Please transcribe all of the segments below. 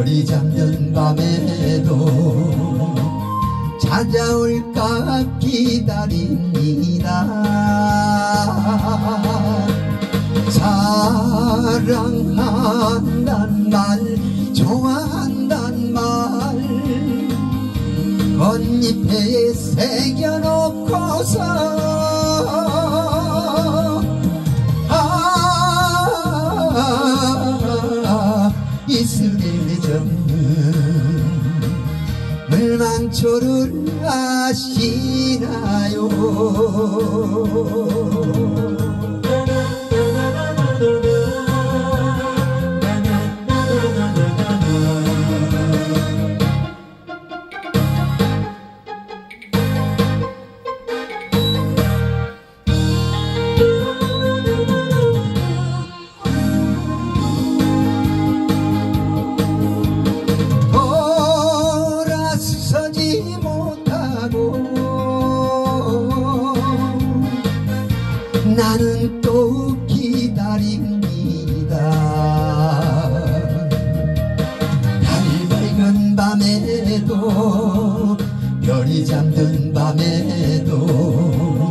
별이 잠든 밤에도 찾아올까 기다립니다. 사랑한단 말, 좋아한단 말 꽃잎에 새겨놓고서 이슬에 젖는 물망초를 아시나요? 나는 또 기다립니다. 달 밝은 밤에도 별이 잠든 밤에도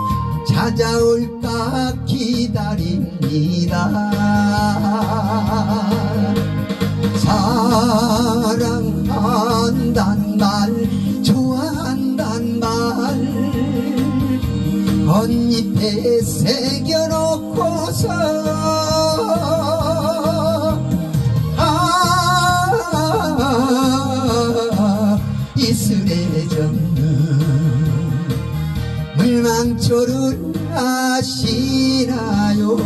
찾아올까 기다립니다. 사랑한단 말, 좋아한단 말 꽃잎에 새겨놓고서 이슬에 젖는 물망초를 아시나요?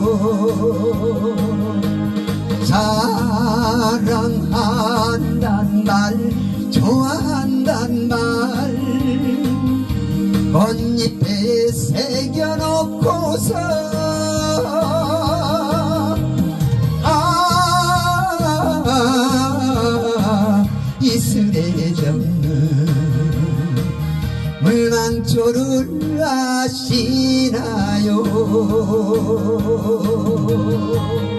사랑한단 말, 좋아한단 말 꽃잎에 새겨놓고서 이슬에 젖는 물망초를 아시나요?